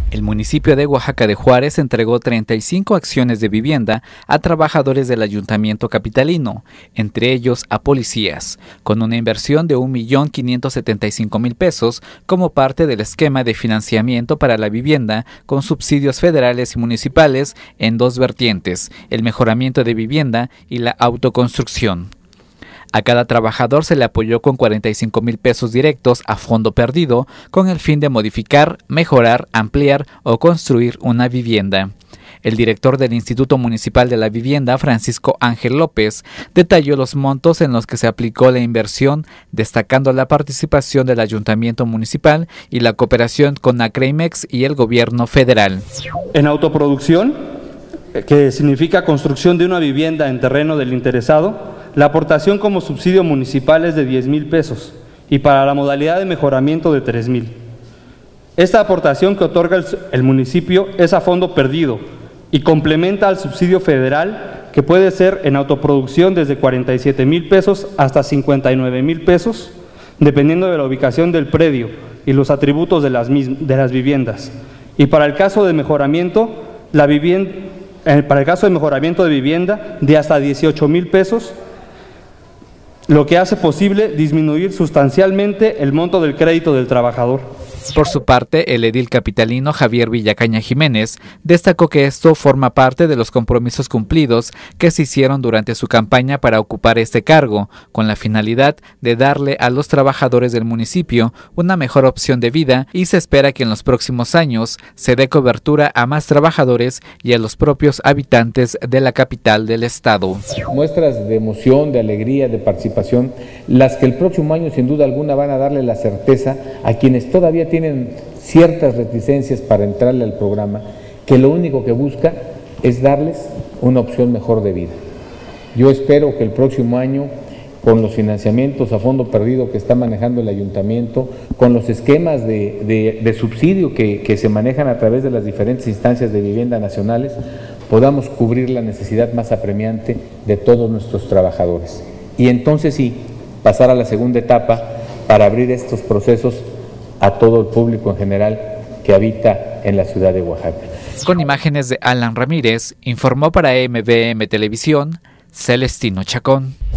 El municipio de Oaxaca de Juárez entregó 35 acciones de vivienda a trabajadores del ayuntamiento capitalino, entre ellos a policías, con una inversión de 1.575.000 pesos como parte del esquema de financiamiento para la vivienda con subsidios federales y municipales en dos vertientes, el mejoramiento de vivienda y la autoconstrucción. A cada trabajador se le apoyó con 45.000 pesos directos a fondo perdido con el fin de modificar, mejorar, ampliar o construir una vivienda. El director del Instituto Municipal de la Vivienda, Francisco Ángel López, detalló los montos en los que se aplicó la inversión, destacando la participación del Ayuntamiento Municipal y la cooperación con Acreimex y el Gobierno Federal. En autoproducción, que significa construcción de una vivienda en terreno del interesado, la aportación como subsidio municipal es de 10,000 pesos y para la modalidad de mejoramiento de 3,000. Esta aportación que otorga el municipio es a fondo perdido y complementa al subsidio federal que puede ser en autoproducción desde 47,000 pesos hasta 59,000 pesos, dependiendo de la ubicación del predio y los atributos de las viviendas. Y para el caso de mejoramiento, de vivienda de hasta 18,000 pesos, lo que hace posible disminuir sustancialmente el monto del crédito del trabajador. Por su parte, el edil capitalino Javier Villacaña Jiménez destacó que esto forma parte de los compromisos cumplidos que se hicieron durante su campaña para ocupar este cargo, con la finalidad de darle a los trabajadores del municipio una mejor opción de vida y se espera que en los próximos años se dé cobertura a más trabajadores y a los propios habitantes de la capital del estado. Muestras de emoción, de alegría, de participación, las que el próximo año sin duda alguna van a darle la certeza a quienes todavía tienen ciertas reticencias para entrarle al programa, que lo único que busca es darles una opción mejor de vida. Yo espero que el próximo año, con los financiamientos a fondo perdido que está manejando el ayuntamiento, con los esquemas de subsidio que se manejan a través de las diferentes instancias de vivienda nacionales, podamos cubrir la necesidad más apremiante de todos nuestros trabajadores. Y entonces sí, pasar a la segunda etapa para abrir estos procesos a todo el público en general que habita en la ciudad de Oaxaca. Con imágenes de Alan Ramírez, informó para MVM Televisión, Celestino Chacón.